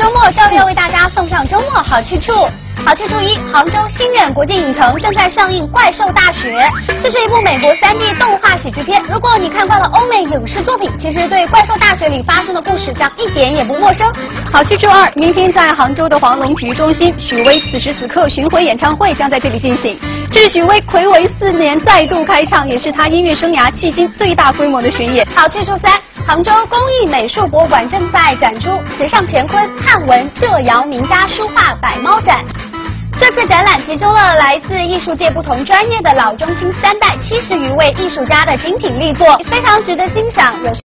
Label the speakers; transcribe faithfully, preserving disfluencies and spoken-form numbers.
Speaker 1: 周末照例为大家送上周末好去处。好去处一，杭州新远国际影城正在上映《怪兽大学》，这是一部美国 三 D 动画喜剧片。如果你看惯了欧美影视作品，其实对《怪兽大学》里发生的故事将一点也不陌生。
Speaker 2: 好去处二，明天在杭州的黄龙体育中心，许巍此时此刻巡回演唱会将在这里进行。这是许巍睽违四年再度开唱，也是他音乐生涯迄今最大规模的巡演。
Speaker 1: 好去处三，杭州工艺美术博物馆正在展出“池上乾坤汉文浙窑名家书画百猫展”。这次展览集中了来自艺术界不同专业的老中青三代七十余位艺术家的精品力作，非常值得欣赏。有